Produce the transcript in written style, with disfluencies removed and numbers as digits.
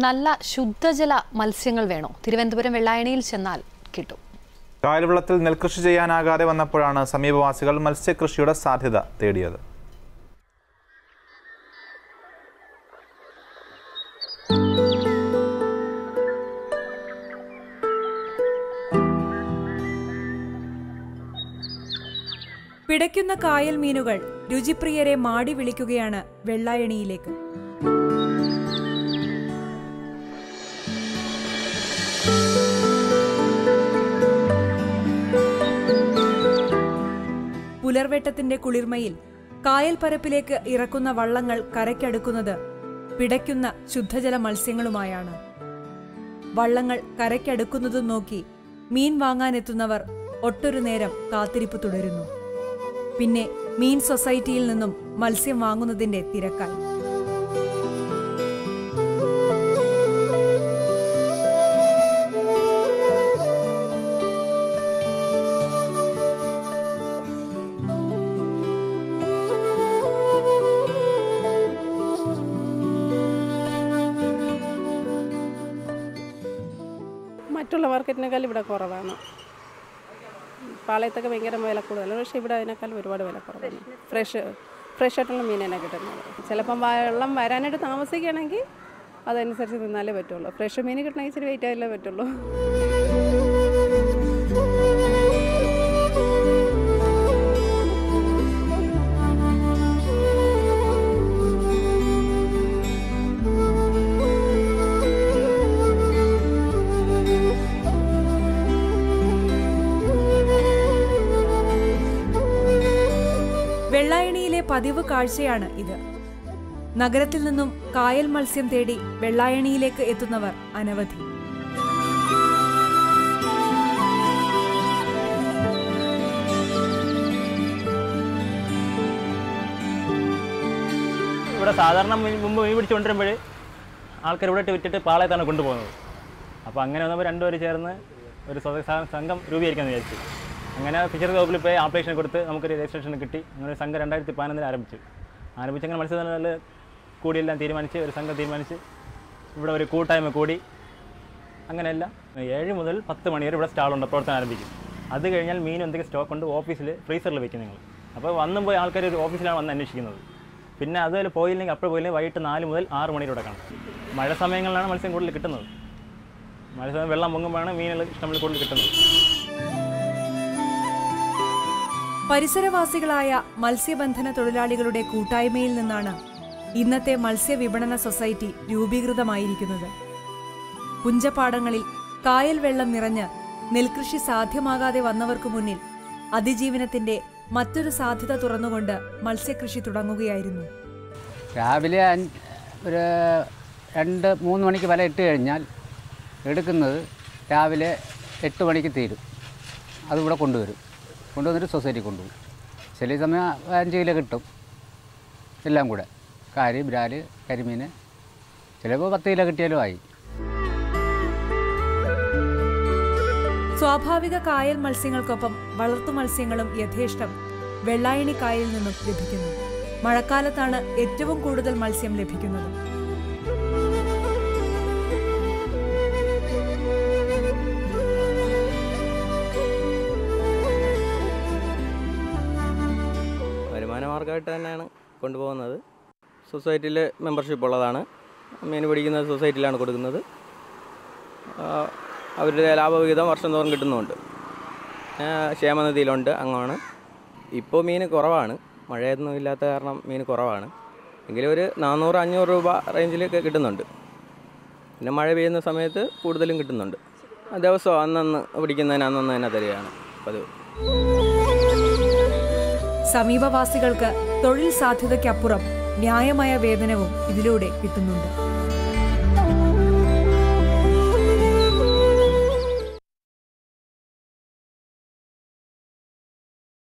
നല്ല ശുദ്ധജല മത്സ്യങ്ങൾ വേണോ? തിരുവനന്തപുരം വെള്ളായണിയിൽ ചെന്നാൽ കിട്ടും. കായൽവെള്ളത്തിൽ നെൽകൃഷി ചെയ്യാനാകാതെ വന്നപ്പോഴാണ് സമീപവാസികൾ മത്സ്യകൃഷിയുടെ സാധ്യത തേടിയത്. പിടയ്ക്കുന്ന കായൽ മീനുകൾ രുചിപ്രിയരെ മാടി വിളിക്കുകയാണ് വെള്ളായണിയിലേക്ക്. പുലർവെട്ടത്തിന്റെ കുളിർമയിൽ കായൽ പരപ്പിലേക്ക് ഇറക്കുന്ന വള്ളങ്ങൾ കരയ്ക്കടുക്കുന്നത് പിടയ്ക്കുന്ന ശുദ്ധജല മത്സ്യങ്ങളുമായാണ്. വള്ളങ്ങൾ കരയ്ക്കടുക്കുന്നതും നോക്കി മീൻ വാങ്ങാനെത്തുന്നവർ ഒട്ടൊരു നേരം കാത്തിരിപ്പ് തുടരുന്നു. പിന്നെ മീൻ സൊസൈറ്റിയിൽ നിന്നും മത്സ്യം വാങ്ങുന്നതിന്റെ തിരക്കായി. മറ്റുള്ള മാർക്കറ്റിനേക്കാൾ ഇവിടെ കുറവാണ്. പാളയത്തൊക്കെ ഭയങ്കര വില കൂടുതലാണ്, പക്ഷേ ഇവിടെ അതിനേക്കാൾ ഒരുപാട് വില കുറവാണ്. ഫ്രഷ് ആയിട്ടുള്ള മീൻ തന്നെ കിട്ടുന്നത്. ചിലപ്പം വെള്ളം വരാനായിട്ട് താമസിക്കുകയാണെങ്കിൽ അതനുസരിച്ച് നിന്നാലേ പറ്റുള്ളൂ. ഫ്രഷ് മീൻ കിട്ടണമെങ്കിൽ ഇച്ചിരി വെയിറ്റ് ആയാലേ പറ്റുള്ളൂ. വെള്ളായണിയിലെ പതിവ് കാഴ്ചയാണ് ഇത്. നഗരത്തിൽ നിന്നും കായൽ മത്സ്യം തേടി വെള്ളായണിയിലേക്ക് എത്തുന്നവർ അനവധി. ഇവിടെ സാധാരണ മുമ്പ് മീൻ പിടിച്ചുകൊണ്ടിരുമ്പോൾ ആൾക്കാർ ഇവിടെ വിറ്റിട്ട് പാളയത്താണ് കൊണ്ടുപോകുന്നത്. അപ്പോൾ അങ്ങനെ വന്നപ്പോൾ രണ്ടുപേർ ചേർന്ന് ഒരു സംഘം രൂപീകരിക്കാമെന്ന് വിചാരിച്ചു. അങ്ങനെ ഫിഷറീസ് വകുപ്പിൽ പോയി ആപ്ലിക്കേഷൻ കൊടുത്ത് നമുക്കൊരു രജിസ്ട്രേഷൻ കിട്ടി. അങ്ങനെ ഒരു സംഘം 2015 ആരംഭിച്ചു. അങ്ങനെ മത്സ്യബന്ധനത്തിൽ കൂടിയെല്ലാം തീരുമാനിച്ച് ഒരു സംഘം തീരുമാനിച്ച് ഇവിടെ ഒരു കൂട്ടായ്മ കൂടി. അങ്ങനെയല്ല 7 മുതൽ 10 മണി വരെ ഇവിടെ സ്റ്റാളുണ്ട്, പ്രവർത്തനം ആരംഭിക്കും. അത് കഴിഞ്ഞാൽ മീൻ എന്തെങ്കിലും സ്റ്റോക്ക് ഉണ്ട് ഓഫീസിൽ ഫ്രീസറിൽ വെക്കും നിങ്ങൾ. അപ്പോൾ വന്നും പോയി ആൾക്കാർ ഒരു ഓഫീസിലാണ് വന്ന് അന്വേഷിക്കുന്നത്. പിന്നെ അതുപോലെ പോയില്ലെങ്കിൽ അപ്പോൾ പോയില്ലെങ്കിൽ വൈകിട്ട് 4 മുതൽ 6 മണി വരെ കാണും. മഴ സമയങ്ങളിലാണ് മത്സ്യം കൂടുതൽ കിട്ടുന്നത്. മഴ സമയം വെള്ളം പൊങ്ങുമ്പോഴാണ് മീനുകൾ ഇഷ്ടംപോലെ കൂടുതൽ കിട്ടുന്നത്. പരിസരവാസികളായ മത്സ്യബന്ധന തൊഴിലാളികളുടെ കൂട്ടായ്മയിൽ നിന്നാണ് ഇന്നത്തെ മത്സ്യവിപണന സൊസൈറ്റി രൂപീകൃതമായിരിക്കുന്നത്. പുഞ്ചപ്പാടങ്ങളിൽ കായൽ വെള്ളം നിറഞ്ഞ് നെൽകൃഷി സാധ്യമാകാതെ വന്നവർക്കു മുന്നിൽ അതിജീവനത്തിന്റെ മറ്റൊരു സാധ്യത തുറന്നുകൊണ്ട് മത്സ്യകൃഷി തുടങ്ങുകയായിരുന്നു. രാവിലെ ഒരു 2-3 മണിക്ക് വല ഇട്ട് കഴിഞ്ഞാൽ എടുക്കുന്നത് രാവിലെ 8 മണിക്ക് തീരും. അതിവിടെ കൊണ്ടുവന്നിട്ട് സൊസൈറ്റി കൊണ്ടുപോകും. ചില സമയം 5 കിലോ കിട്ടും. എല്ലാം കൂടെ കാരി, ബ്രാല്, കരിമീൻ, ചിലപ്പോൾ 10 കിലോ കിട്ടിയാലും ആയി. സ്വാഭാവിക കായൽ മത്സ്യങ്ങൾക്കൊപ്പം വളർത്തു മത്സ്യങ്ങളും യഥേഷ്ടം വെള്ളായണി കായലിൽ നിന്നും ലഭിക്കുന്നു. മഴക്കാലത്താണ് ഏറ്റവും കൂടുതൽ മത്സ്യം ലഭിക്കുന്നത്. മാർഗമായിട്ട് തന്നെയാണ് കൊണ്ടുപോകുന്നത്. സൊസൈറ്റിയിൽ മെമ്പർഷിപ്പ് ഉള്ളതാണ്. മീൻ പിടിക്കുന്നത് സൊസൈറ്റിയിലാണ് കൊടുക്കുന്നത്. അവരുടെ ലാഭവിഹിതം വർഷം തോറും കിട്ടുന്നുണ്ട്. ക്ഷേമനിധിയിലുണ്ട്. അങ്ങാണ്. ഇപ്പോൾ മീൻ കുറവാണ്, മഴയൊന്നും ഇല്ലാത്ത കാരണം മീൻ കുറവാണ്. എങ്കിലും ഒരു 400-500 രൂപ റേഞ്ചിലൊക്കെ കിട്ടുന്നുണ്ട്. പിന്നെ മഴ പെയ്യുന്ന സമയത്ത് കൂടുതലും കിട്ടുന്നുണ്ട്. ദിവസവും അന്നന്ന് പിടിക്കുന്നതിന് അന്നന്ന് തന്നെ തരികയാണ് പതിവ്. സമീപവാസികൾക്ക് തൊഴിൽ സാധ്യതയ്ക്കപ്പുറം ന്യായമായ വേതനവും ഇതിലൂടെ കിട്ടുന്നുണ്ട്.